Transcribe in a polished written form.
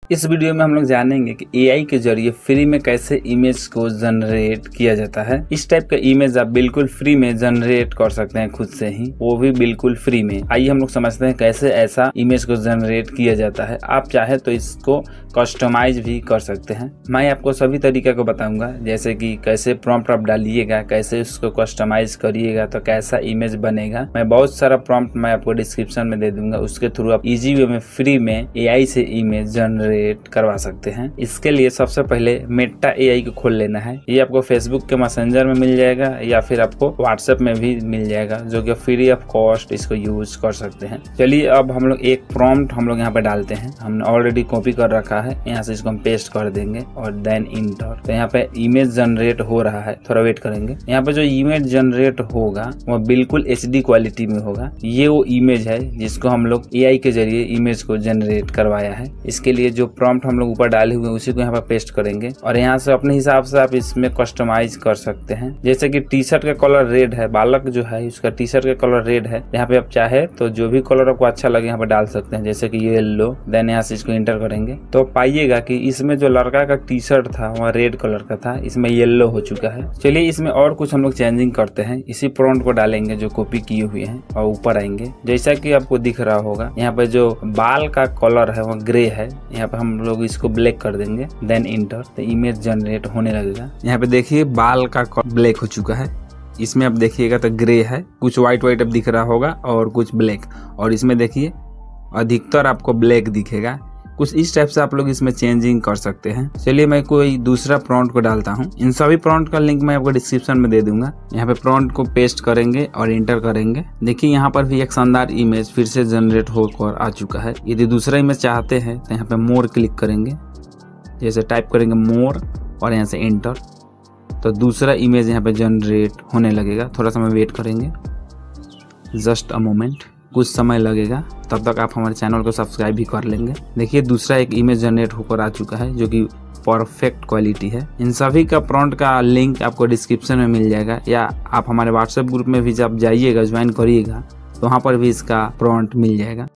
इस वीडियो में हम लोग जानेंगे कि एआई के जरिए फ्री में कैसे इमेज को जनरेट किया जाता है। इस टाइप का इमेज आप बिल्कुल फ्री में जनरेट कर सकते हैं खुद से ही, वो भी बिल्कुल फ्री में। आइए हम लोग समझते हैं कैसे ऐसा इमेज को जनरेट किया जाता है। आप चाहे तो इसको कस्टमाइज भी कर सकते हैं। मैं आपको सभी तरीके को बताऊंगा, जैसे कि कैसे प्रॉम्प्ट आप डालिएगा, कैसे उसको कस्टमाइज करिएगा तो कैसा इमेज बनेगा। मैं बहुत सारा प्रॉम्प्ट मैं आपको डिस्क्रिप्शन में दे दूंगा, उसके थ्रू आप इजी वे में फ्री में एआई से इमेज जनरेट करवा सकते हैं। इसके लिए सबसे पहले मेटा एआई को खोल लेना है। ये आपको फेसबुक के मैसेंजर में मिल जाएगा या फिर आपको व्हाट्सएप में भी मिल जाएगा, जो कि फ्री ऑफ कॉस्ट इसको यूज कर सकते हैं। चलिए अब हम लोग एक प्रॉम्प्ट हम लोग यहाँ पे डालते हैं। हमने ऑलरेडी कॉपी कर रखा है, यहाँ से इसको हम पेस्ट कर देंगे और देन इंटर। तो यहाँ पे इमेज जनरेट हो रहा है, थोड़ा वेट करेंगे। यहाँ पे जो इमेज जनरेट होगा वो बिल्कुल HD क्वालिटी में होगा। ये वो इमेज है जिसको हम लोग एआई के जरिए इमेज को जनरेट करवाया है। इसके लिए जो प्रॉम्प्ट हम लोग ऊपर डाले हुए उसी को यहाँ पे पेस्ट करेंगे और यहाँ से अपने हिसाब से आप इसमें कस्टमाइज कर सकते हैं। जैसे कि टी शर्ट का कलर रेड है, बालक जो है उसका टी शर्ट का कलर रेड है। यहाँ पे आप चाहे तो जो भी कलर आपको अच्छा लगे यहाँ पे डाल सकते हैं, जैसे कि येलो। देन यहाँ से इसको इंटर करेंगे तो पाइएगा कि इसमें जो लड़का का टी शर्ट था वह रेड कलर का था, इसमें येलो हो चुका है। चलिए इसमें और कुछ हम लोग चेंजिंग करते हैं। इसी प्रॉम्प्ट को डालेंगे जो कॉपी किए हुए हैं और ऊपर आएंगे। जैसा कि आपको दिख रहा होगा यहाँ पे जो बाल का कलर है वो ग्रे है, यहाँ पे हम लोग इसको ब्लैक कर देंगे। देन इंटर, तो इमेज जनरेट होने लगेगा। यहाँ पे देखिए बाल का ब्लैक हो चुका है। इसमें आप देखिएगा तो ग्रे है, कुछ व्हाइट व्हाइट अब दिख रहा होगा और कुछ ब्लैक, और इसमें देखिए अधिकतर आपको ब्लैक दिखेगा। कुछ इस टाइप से आप लोग इसमें चेंजिंग कर सकते हैं। चलिए मैं कोई दूसरा प्रॉम्प्ट को डालता हूँ। इन सभी प्रॉम्प्ट का लिंक मैं आपको डिस्क्रिप्शन में दे दूंगा। यहाँ पे प्रॉम्प्ट को पेस्ट करेंगे और इंटर करेंगे। देखिए यहाँ पर भी एक शानदार इमेज फिर से जनरेट होकर आ चुका है। यदि दूसरा इमेज चाहते हैं तो यहाँ पे मोर क्लिक करेंगे, जैसे टाइप करेंगे मोर और यहाँ से इंटर, तो दूसरा इमेज यहाँ पे जनरेट होने लगेगा। थोड़ा समय वेट करेंगे, जस्ट अ मोमेंट, कुछ समय लगेगा। तब तक आप हमारे चैनल को सब्सक्राइब भी कर लेंगे। देखिए दूसरा एक इमेज जनरेट होकर आ चुका है जो कि परफेक्ट क्वालिटी है। इन सभी का प्रॉम्प्ट का लिंक आपको डिस्क्रिप्शन में मिल जाएगा, या आप हमारे व्हाट्सएप ग्रुप में भी जब जाइएगा, ज्वाइन करिएगा तो वहाँ पर भी इसका प्रॉम्प्ट मिल जाएगा।